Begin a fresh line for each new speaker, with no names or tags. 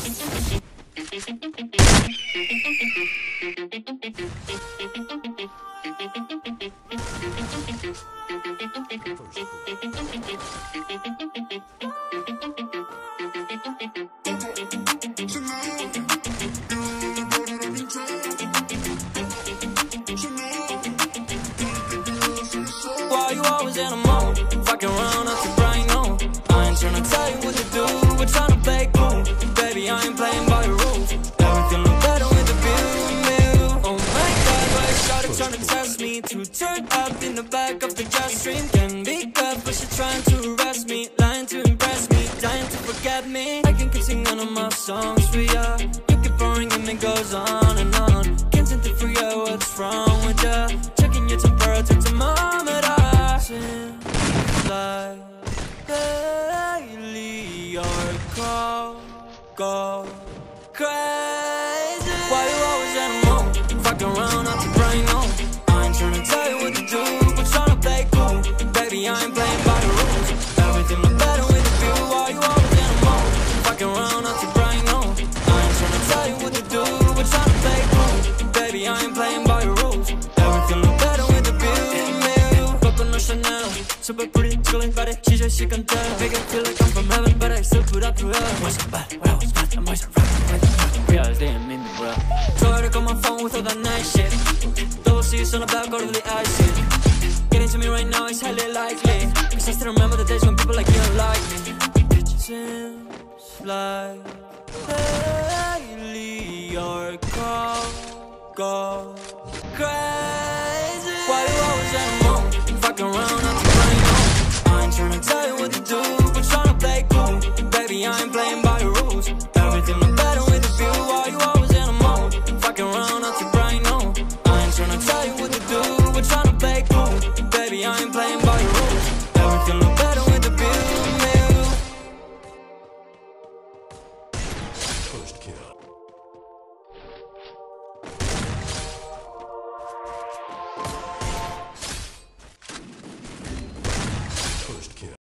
Why you always in a mood? Fucking around up to bright noon. I ain't tryna tell you what to do, we're tryna play cool. Baby, I ain't playing by the rules. Everything look better with the view. Oh my God, why you started trying to test me? To turn up in the back of the jet stream. Can be good, but you're trying to arrest me. Lying to impress me, dying to forget me. I can keep singing all my songs for ya. You keep boring and it goes on and on. Can't seem to forget what's wrong with ya. Checking your temperature thermometer. Seems like lately your call go crazy. Why you always in a mood? Fucking around up to brain on. I ain't tryna tell you what to do, but tryna play cool. Baby, I ain't playing by the rules. Everything look better with the view. Why you always in a mood? Fucking around up to brain on. I ain't tryna tell you what to do, but tryna play cool. Baby, I ain't playing by the rules. Everything look better with the view. Coconut Chanel, super pretty, chilling body, she's just she can tell. Make it feel like I'm from heaven, but I still put up to hell. Was it bad? What I was bad? I'm always right. Reality ain't mean me well. Try to call my phone with all that nice shit. Double C's on the back, all of the ice. Getting to me right now is highly likely, cause I still remember the days when people like you like me. It seems like lately your call go